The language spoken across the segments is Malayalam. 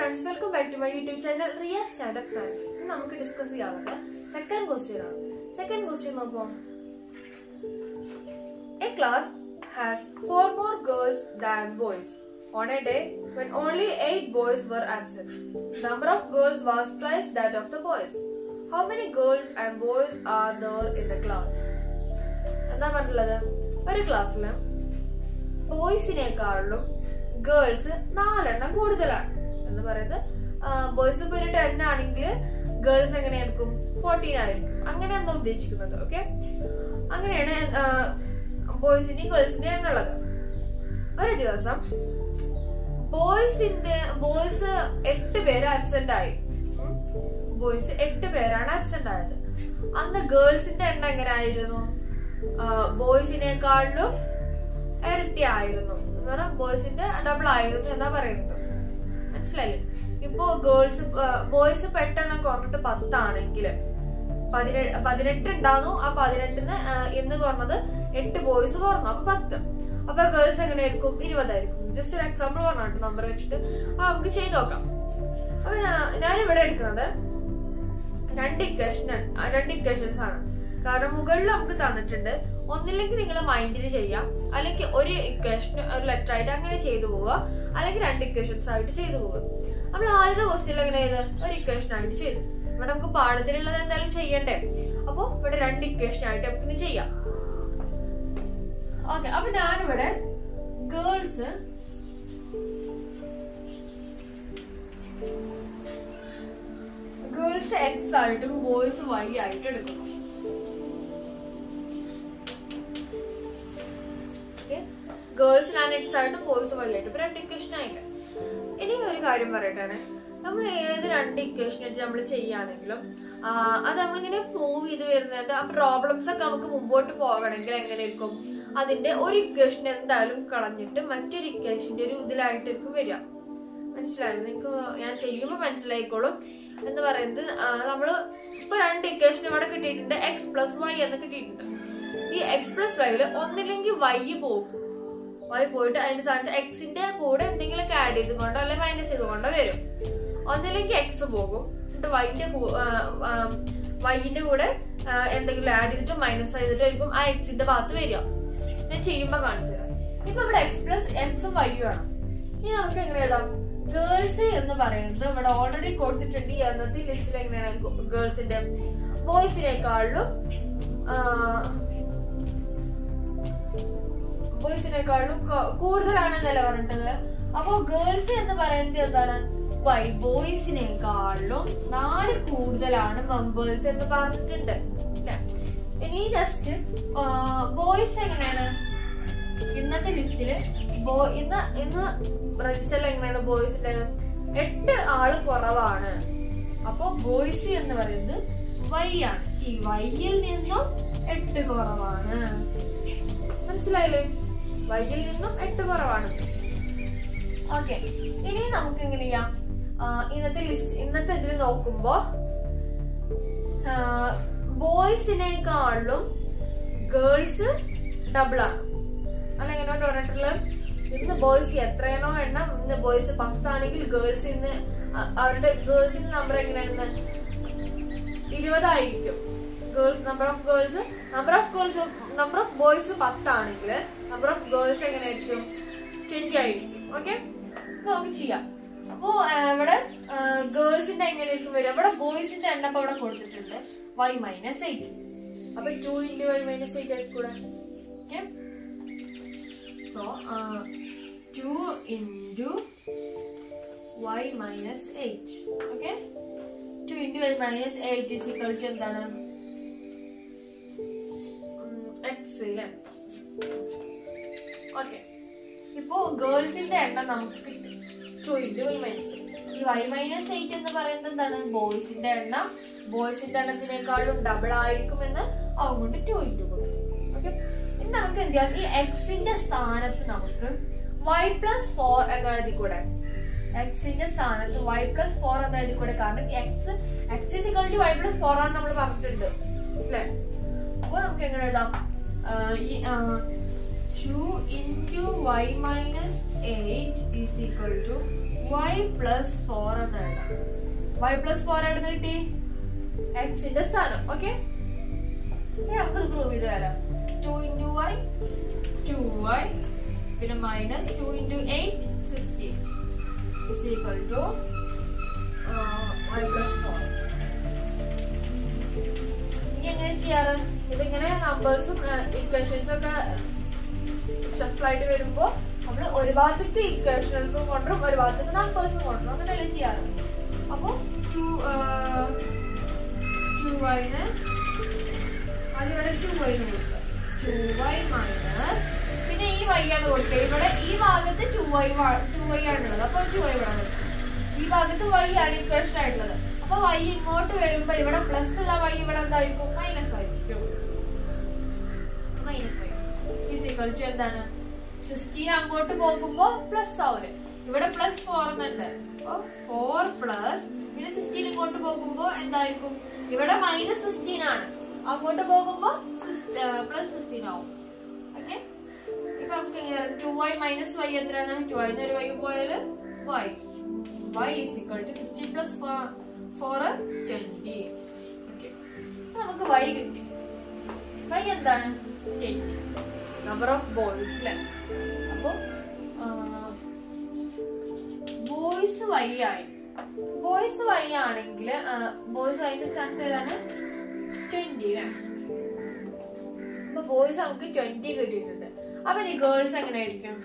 friends, welcome back to my YouTube channel Ria Standard Facts. We will discuss the second question. Second question is, a class has 4 more girls than boys. On a day when only 8 boys were absent, the number of girls was twice that of the boys. How many girls and boys are there in the class? എന്താ പറഞ്ഞിട്ടുള്ളത്? ഒരു ക്ലാസ്സിൽ ബോയ്സിനേക്കാളും ഗേൾസ് 4 എണ്ണം കൂടുതലാണ് എന്ന് പറയുന്നത്. ബോയ്സ് ഇപ്പോൾ ഒരു 10 ആണെങ്കിൽ ഗേൾസ് എങ്ങനെയായിരിക്കും 14 ആയിരിക്കും. അങ്ങനെയാണ് ഉദ്ദേശിക്കുന്നത്. ഓക്കെ, അങ്ങനെയാണ് ബോയ്സിന്റെയും ഗേൾസിന്റെയും എണ്ണുള്ളത്. ഒരു ദിവസം ബോയ്സ് 8 പേര് ആബ്സെന്റ് ആയി. ബോയ്സ് 8 പേരാണ് ആബ്സെന്റ് ആയത്. അന്ന് ഗേൾസിന്റെ എണ്ണം എങ്ങനെ ആയിരുന്നു? ബോയ്സിനേക്കാളിലും ഇരട്ടി ആയിരുന്നു. ബോയ്സിന്റെ ഡബിൾ ആയിരുന്നു എന്നാ പറയുന്നത്. മനസ്സിലായില്ലേ? ഇപ്പോ ബോയ്സ് പെട്ടെന്ന് കുറഞ്ഞിട്ട് 10 ആണെങ്കിൽ 18 ഉണ്ടായിരുന്നു. ആ 18ന് ഇന്ന് കുറഞ്ഞത് 8 ബോയ്സ് കുറഞ്ഞു, അപ്പൊ 10. അപ്പൊ ഗേൾസ് എങ്ങനെയായിരിക്കും? 20 ആയിരിക്കും. ജസ്റ്റ് ഒരു എക്സാമ്പിൾ പറഞ്ഞിട്ട് നമ്പർ വെച്ചിട്ട് നമുക്ക് ചെയ്ത് നോക്കാം. അപ്പൊ ഞാനിവിടെ എടുക്കുന്നത് രണ്ട് ഇക്വേഷൻസ് ആണ്. കാരണം മുകളിൽ നമുക്ക് തന്നിട്ടുണ്ട്. ഒന്നില്ലെങ്കിൽ നിങ്ങൾ മൈൻഡിൽ ചെയ്യാം, അല്ലെങ്കിൽ ഒരു ഇക്വേഷൻ ഒരു ലെറ്റർ ആയിട്ട് അങ്ങനെ ചെയ്തു പോവുക, അല്ലെങ്കിൽ 2 ഇക്വേഷൻസ് ആയിട്ട് ചെയ്തു പോവുക. നമ്മൾ ആദ്യത്തെ ക്വസ്റ്റ്യൻ എങ്ങനെ ചെയ്ത് ഒരു ഇക്വേഷൻ ആയിട്ട് ചെയ്തു. ഇവിടെ നമുക്ക് പാഠത്തിലുള്ളത് എന്തായാലും ചെയ്യണ്ടേ? അപ്പൊ ഇവിടെ 2 ഇക്വേഷൻ ആയിട്ട് നമുക്ക് ചെയ്യാം. ഓക്കെ, അപ്പൊ ഞാനിവിടെ ഗേൾസ് എക്സ് ആയിട്ടും ബോയ്സ് വൈ ആയിട്ട് എടുക്കുന്നു. ഗേൾസ് ഞാൻ എക്സ് ആയിട്ടും ബോയ്സ് വൈ ആയിട്ടും 2 ഇക്വേഷൻ ആയിട്ട്. ഇനി ഒരു കാര്യം പറയട്ടെ, നമ്മൾ ഏത് 2 ഇക്വേഷൻ വെച്ച് നമ്മൾ ചെയ്യുകയാണെങ്കിലും അത് നമ്മളിങ്ങനെ പ്രൂവ് ചെയ്ത് വരുന്നുണ്ട്. ആ പ്രോബ്ലംസ് ഒക്കെ നമുക്ക് മുമ്പോട്ട് പോകണമെങ്കിൽ എങ്ങനെയായിരിക്കും? അതിന്റെ ഒരു ഇക്വേഷൻ എന്തായാലും കളഞ്ഞിട്ട് മറ്റൊരു ഇക്വേഷന്റെ ഒരു ഇതിലായിട്ടായിരിക്കും വരിക. മനസ്സിലായോ? നിങ്ങൾക്ക് ഞാൻ ചെയ്യുമ്പോൾ മനസ്സിലായിക്കോളും. എന്ന് പറയുന്നത് നമ്മള് ഇപ്പൊ 2 ഇക്വേഷൻ ഇവിടെ കിട്ടിയിട്ടുണ്ട്. എക്സ് പ്ലസ് വൈ എന്ന് കിട്ടിയിട്ടുണ്ട്. ഈ എക്സ് പ്ലസ് വൈയില് ഒന്നില്ലെങ്കിൽ വൈ പോകും. വൈ പോയിട്ട് അതിന്റെ സ്ഥാനത്ത് എക്സിന്റെ കൂടെ എന്തെങ്കിലും ആഡ് ചെയ്തുകൊണ്ടോ അല്ലെങ്കിൽ മൈനസ് ചെയ്തുകൊണ്ടോ വരും. ഒന്നില്ലെങ്കിൽ എക്സ് പോകും, എന്നിട്ട് വൈന്റെ കൂടെ എന്തെങ്കിലും ആഡ് ചെയ്തിട്ട് മൈനസ് ചെയ്തിട്ടായിരിക്കും ആ എക്സിന്റെ ഭാഗത്ത് വരിക. ഞാൻ ചെയ്യുമ്പോ കാണിച്ചു തരാം. ഇപ്പൊ ഇവിടെ എക്സ് പ്ലസ് എക്സും വൈയും ആണ്. ഇനി നമുക്ക് എങ്ങനെ എഴുതാം? ഗേൾസ് എന്ന് പറയുന്നത് ഇവിടെ ഓൾറെഡി കൊടുത്തിട്ടുണ്ട്. ഈ അന്നത്തെ ലിസ്റ്റിൽ എങ്ങനെയാണ് ഗേൾസിന്റെ ബോയ്സിനേക്കാളും കൂടുതലാണെന്നല്ല പറഞ്ഞിട്ടത്. അപ്പൊ ഗേൾസ് എന്ന് പറയുന്നത് എന്താണ്? വൈ. ബോയ്സിനേക്കാളും 4 കൂടുതലാണ് മെമ്പേഴ്സ് എന്ന് പറഞ്ഞിട്ടുണ്ട്. ഇനി ജസ്റ്റ് ബോയ്സ് എങ്ങനെയാണ് ഇന്നത്തെ ലിസ്റ്റില് ഇന്ന് രജിസ്റ്ററിൽ എങ്ങനെയാണ് ബോയ്സിന്റെ 8 ആള് കുറവാണ്. അപ്പൊ ബോയ്സ് എന്ന് പറയുന്നത് വൈ ആണ്. ഈ വൈയിൽ നിന്നും 8 കുറവാണ്. മനസ്സിലായില്ലേ? വൈയിൽ നിന്നും 8 കുറവാണ്. ഓക്കെ, ഇനി നമുക്ക് എങ്ങനെ ചെയ്യാം? ഇന്നത്തെ ഇതിൽ നോക്കുമ്പോ ബോയ്സിനേക്കാളും ഗേൾസ് ഡബിൾ ആണ്. അല്ലെങ്കിൽ പറഞ്ഞിട്ടുള്ളത് ഇന്ന് ബോയ്സ് എത്രയാണോ എണ്ണം, ഇന്ന് ബോയ്സ് 10 ആണെങ്കിൽ ഗേൾസ് ഇന്ന് അവരുടെ ഗേൾസിന്റെ നമ്പർ എങ്ങനെയാണെന്ന് 20 ആയിരിക്കും. നമ്പർ ഓഫ് ബോയ്സ് 10 ആണെങ്കിൽ നമ്പർ ഓഫ് ഗേൾസ് എങ്ങനെയായിരിക്കും? 20 ആയിരിക്കും. ഓക്കെ, അപ്പൊ നമുക്ക് ചെയ്യാം. അപ്പോ ഇവിടെ ഗേൾസിന്റെ എങ്ങനെയായിരിക്കും വരിക? ഇവിടെ ബോയ്സിന്റെ എണ്ണം ഇവിടെ കൊടുത്തിട്ടുണ്ട് y - 8. അപ്പൊ 2 × y - 8 ആയിക്കൂടെ? Okay, so 2 × y - 8. Okay, 2 × y - 8 is equal to എന്താണ്? x. ഓക്കെ, ഇപ്പോ ഗേൾസിന്റെ എണ്ണം നമുക്ക് കിട്ടി 2 × y - 8. ഈ y - 8 എന്ന് പറയുന്നത് എന്താണ്? ബോയ്സിന്റെ എണ്ണം. ബോയ്സിന്റെ എണ്ണത്തിനേക്കാളും ഡബിൾ ആയിരിക്കുമെന്ന് അതുകൊണ്ട് 2 × കൊടുത്തു. ഓക്കെ, ഇനി നമുക്ക് എന്ത് ചെയ്യാം? ഈ എക്സിന്റെ സ്ഥാനത്ത് നമുക്ക് y+4 എന്ന് എഴുതി കൂടെ. എക്സിന്റെ സ്ഥാനത്ത് y+4 എന്ന് എഴുതി കൂടെ. കാരണം x = y+4 ആണ് നമ്മൾ പറഞ്ഞിട്ടുണ്ട് അല്ലെ? അപ്പൊ നമുക്ക് എങ്ങനെ എഴുതാം? 2 × y - 8 is equal to y plus 4 എന്ന് എഴുതാം. y plus 4 എവിടെ നിന്ന് കിട്ടി? എക്സിന്റെ സ്ഥാനം. ഓക്കെ, നമുക്ക് പ്രൂവ് ചെയ്ത് തരാം. 2 into y 2y പിന്നെ minus 2 into 8 16 is equal to y plus 4. ഇനി എങ്ങനെ ചെയ്യാറ്? ഇതിങ്ങനെ നമ്പേഴ്സും ഇക്വേഷൻസും ഒക്കെ ഷഫിൾ ആയിട്ട് വരുമ്പോ നമ്മള് ഒരു ഭാഗത്തേക്ക് ഇക്വേഷൻസും കൊണ്ടുവരും, ഒരു ഭാഗത്തേക്ക് നമ്പേഴ്സും കൊണ്ടുവരും, അങ്ങനെയല്ലേ ചെയ്യാറ്. അപ്പൊ 2y അതിവിടെ 2y കൊടുക്കുക. 2y മൈനസ് പിന്നെ ഈ y ആണ് കൊടുക്കുക. ഇവിടെ ഈ ഭാഗത്ത് 2y ആണുള്ളത്, അപ്പൊ 2y ഇവിടെ കൊടുക്കുക. ഈ ഭാഗത്ത് y ആണ് ഇക്വേഷൻ ആയിട്ടുള്ളത്. അപ്പൊ y ഇങ്ങോട്ട് വരുമ്പോ ഇവിടെ പ്ലസ് ഉള്ള y ഇവിടെ എന്തായിരിക്കും? മൈനസ് ആയിരിക്കും. മൈനസ് ഈക്വൽ ടു എന്താണ്? 16 അങ്ങോട്ട് പോകുമ്പോ പ്ലസ് ആവൂലെ, ഇവിടെ പ്ലസ് 4 എന്നുണ്ട്. അപ്പൊ 4 പ്ലസ് പിന്നെ 16 ഇങ്ങോട്ട് പോകുമ്പോ എന്തായിരിക്കും? ഇവിടെ മൈനസ് 16 ആണ്, അങ്ങോട്ട് പോകുമ്പോ പ്ലസ് 16 ആവും. ഓക്കെ, ഇപ്പൊ നമുക്ക് എങ്ങനെയാണ്? 2y മൈനസ് y എത്രയാണ്? 2y ഒരു y പോയാല് y is equal to 16 plus 4 20. Okay, നമുക്ക് y കിട്ടി. y എന്താണ്? 20. നമ്പർ ഓഫ് ബോയ്സ് അല്ലെ. അപ്പൊ ബോയ്സ് y ആയി. ബോയ്സ് y ആണെങ്കിൽ ബോയ്സ് yന്റെ സ്ഥാനത്ത് ഏതാണ്? 20 അല്ലെ. അപ്പൊ ബോയ്സ് നമുക്ക് 20 കിട്ടിയിട്ടുണ്ട്. അപ്പൊ ഈ ഗേൾസ് എങ്ങനെയായിരിക്കും?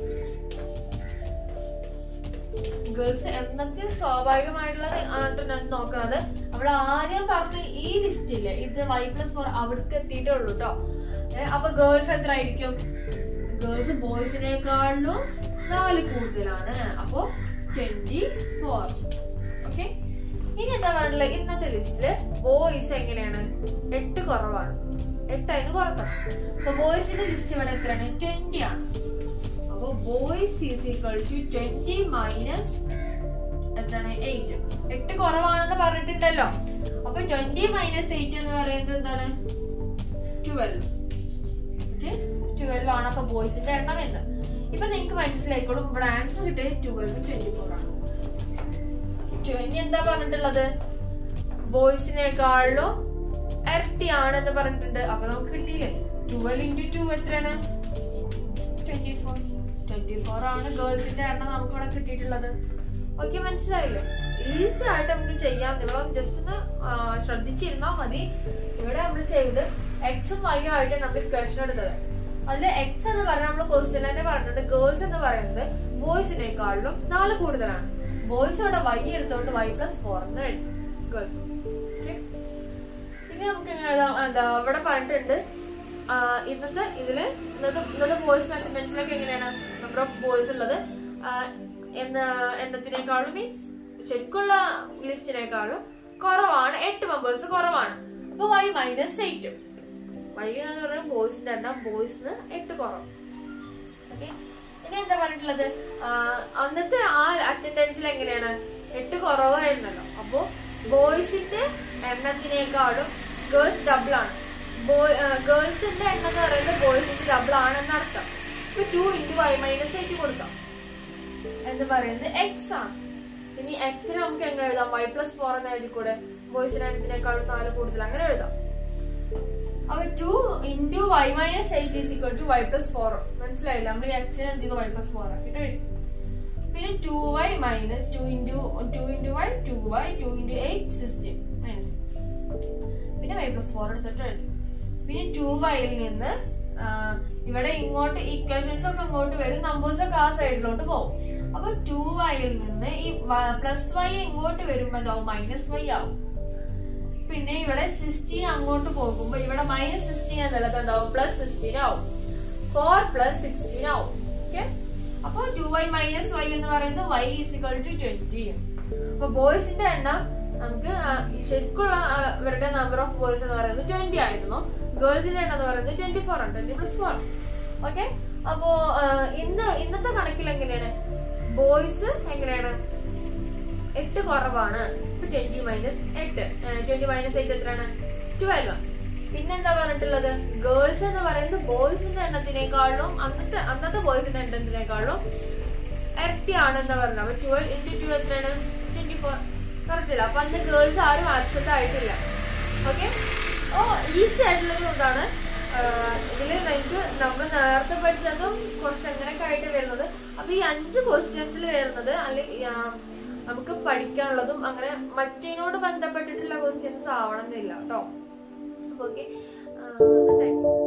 ഗേൾസ് എന്നൊക്കെ സ്വാഭാവികമായിട്ടുള്ളത് നോക്കുന്നത് നമ്മൾ ആദ്യം പറഞ്ഞ ഈ ലിസ്റ്റില്ലേ, ഇത് y plus 4 അവിടേക്ക് എത്തിയിട്ടുള്ളൂ കേട്ടോ. അപ്പൊ ഗേൾസ് എത്ര ആയിരിക്കും? ഗേൾസ് ബോയ്സിനേക്കാളും 4 കൂടുതലാണ്. അപ്പൊ 24. ഓക്കെ, ഇനി എന്താ പറഞ്ഞിട്ടുള്ളത്? ഇന്നത്തെ ലിസ്റ്റില് ബോയ്സ് എങ്ങനെയാണ്? 8 കുറവാണ്, 8 അതിന് കുറക്കണം. അപ്പൊ ബോയ്സിന്റെ ലിസ്റ്റ് ഇവിടെ എത്രയാണ്? 20 ആണ്. അപ്പൊ boys is equal to 20 minus എത്രയാണ്? 8. 8 കുറവാണെന്ന് പറഞ്ഞിട്ടുണ്ടല്ലോ. അപ്പൊ 20 മൈനസ് 8 എന്ന് പറയുന്നത് എന്താണ്? 12. ഓക്കെ, 12 ആണ് അപ്പൊ ബോയ്സിന്റെ എണ്ണം എന്ന്. ഇപ്പൊ നിങ്ങക്ക് മനസ്സിലായിക്കോളും, ഇവിടെ ആൻസർ കിട്ടിയത് 12 24 ആണ്. ഇനി എന്താ പറഞ്ഞിട്ടുള്ളത്? ബോയ്സിനേക്കാളും ഇരട്ടിയാണെന്ന് പറഞ്ഞിട്ടുണ്ട്. അപ്പൊ നമുക്ക് കിട്ടിയില്ലേ? 12 into 2 എത്രയാണ്? 24. 24 ആണ് ഗേൾസിന്റെ എണ്ണം നമുക്ക് ഇവിടെ കിട്ടിയിട്ടുള്ളത്. ഓക്കെ, മനസ്സിലായില്ലേ? ഈസി ആയിട്ട് നമുക്ക് ചെയ്യാം. നിങ്ങൾ ജസ്റ്റ് ഒന്ന് ശ്രദ്ധിച്ചിരുന്നാൽ മതി. ഇവിടെ നമ്മൾ ചെയ്ത് എക്സും വൈയും ആയിട്ട് നമ്മൾ ഇക്വേഷൻ എടുത്തത്. അതില് എക്സ് എന്ന് പറഞ്ഞാൽ നമ്മൾ ക്വസ്റ്റ്യൻ തന്നെ പറഞ്ഞത് ഗേൾസ് എന്ന് പറയുന്നത് ബോയ്സിനേക്കാളും 4 കൂടുതലാണ്. ബോയ്സ് അവിടെ y എടുത്തോണ്ട് y plus 4 എന്ന് എഴുതി ഗേൾസ്. ഇനി നമുക്ക് എന്താ ഇവിടെ പറഞ്ഞിട്ടുണ്ട് ഇന്നത്തെ ബോയ്സ് അറ്റൻഡൻസിലൊക്കെ എങ്ങനെയാണ് നമ്പർ ഓഫ് ബോയ്സ് ഉള്ളത്? എണ്ണത്തിനേക്കാളും മീൻസ് ശരിക്കുള്ള ലിസ്റ്റിനേക്കാളും കുറവാണ്, 8 മെമ്പേഴ്സ് കുറവാണ്. അപ്പൊ y മൈനസ് 8. y എന്ന് പറയുന്നത് ബോയ്സിന്റെ എണ്ണം, ബോയ്സിന് 8 കുറവ്. ഓക്കെ, ഇനി എന്താ പറഞ്ഞിട്ടുള്ളത്? അന്നത്തെ ആ അറ്റൻഡൻസിൽ എങ്ങനെയാണ്? 8 കുറവായിരുന്നല്ലോ. അപ്പൊ ബോയ്സിന്റെ എണ്ണത്തിനേക്കാളും ഗേൾസ് ഡബിൾ ആണ്. ഗേൾസിന്റെ എണ്ണം എന്ന് പറയുന്നത് ബോയ്സിന്റെ ഡബിൾ ആണെന്ന് അർത്ഥം. ഇപ്പൊ 2 into y മൈനസ് 8 കൊടുക്കാം എന്ന് പറയുന്നത് എക്സ് ആണ്. ഇനി എക്സിന് നമുക്ക് എങ്ങനെ എഴുതാം? y plus 4 എന്ന് എഴുതിക്കൂടെ? ബോയ്സിന്റെ എണ്ണത്തിനേക്കാളും 4 കൂടുതൽ, അങ്ങനെ എഴുതാം. അപ്പൊ 2 into y minus 8 is equal to y plus 4. മനസ്സിലായില്ല? നമ്മൾ എക്സിന് എന്തെങ്കിലും y plus 4 ആക്കിട്ട് എഴുതി. പിന്നെ 2y minus 2 into y 2y 2 into 8 16 minus പിന്നെ y plus 4 എടുത്തിട്ട് എഴുതി. പിന്നെ 2y നിന്ന് ഇവിടെ ഇങ്ങോട്ട് ഇക്വേഷൻസ് ഒക്കെ ഇങ്ങോട്ട് വരും, നമ്പേഴ്സ് ഒക്കെ ആ സൈഡിലോട്ട് പോകും. അപ്പൊ 2y നിന്ന് ഈ പ്ലസ് y ഇങ്ങോട്ട് വരുമ്പോ എന്താവും? മൈനസ് y ആവും. പിന്നെ ഇവിടെ 16 അങ്ങോട്ട് പോകുമ്പോ ഇവിടെ മൈനസ് 16 എന്നുള്ളത് എന്താവും? പ്ലസ് 16 ആവും. 4 plus 16 ആവും. ഓക്കെ, അപ്പൊ 2y മൈനസ് y എന്ന് പറയുന്നത് y is equal to 20. അപ്പൊ ബോയ്സിന്റെ എണ്ണം നമുക്ക് ശരിക്കുള്ള ഇവരുടെ നമ്പർ ഓഫ് ബോയ്സ് എന്ന് പറയുന്നത് 20 ആയിരുന്നു. ഗേൾസിന്റെ എണ്ണം എന്ന് പറയുന്നത് 24 ആണ്, 20 plus 4. ഓക്കെ, അപ്പോ ഇന്നത്തെ കണക്കിൽ എങ്ങനെയാണ്? ബോയ്സ് എങ്ങനെയാണ്? 8 കുറവാണ്. 20 മൈനസ് 8 എത്രയാണ്? 12. പിന്നെന്താ പറഞ്ഞിട്ടുള്ളത്? ഗേൾസ് എന്ന് പറയുന്നത് ബോയ്സിന്റെ എണ്ണത്തിനേക്കാളും അന്നത്തെ ബോയ്സിന്റെ എണ്ണത്തിനേക്കാളും ഇരട്ടിയാണ് എന്താ പറയുന്നത്. അപ്പൊ 12 into 2 എത്രയാണ്? 24. കറക്റ്റ് അല്ല. അപ്പൊ അന്ന് ഗേൾസ് ആരും ആക്സെപ്റ്റ് ആയിട്ടില്ല. ഓക്കെ, ഓ ഈസി ആയിട്ടുള്ളൊരു ഇതാണ്. ഇതില് നിങ്ങൾക്ക് നമ്മൾ നേരത്തെ പഠിച്ചതും കുറച്ച് അങ്ങനെയൊക്കെ ആയിട്ട് വരുന്നത്. അപ്പൊ ഈ 5 ക്വസ്റ്റ്യൻസിൽ വരുന്നത് അല്ലെങ്കിൽ നമുക്ക് പഠിക്കാനുള്ളതും അങ്ങനെ മറ്റേനോട് ബന്ധപ്പെട്ടിട്ടുള്ള ക്വസ്റ്റ്യൻസ് ആവണമെന്നില്ല കേട്ടോ. Okay, thank U.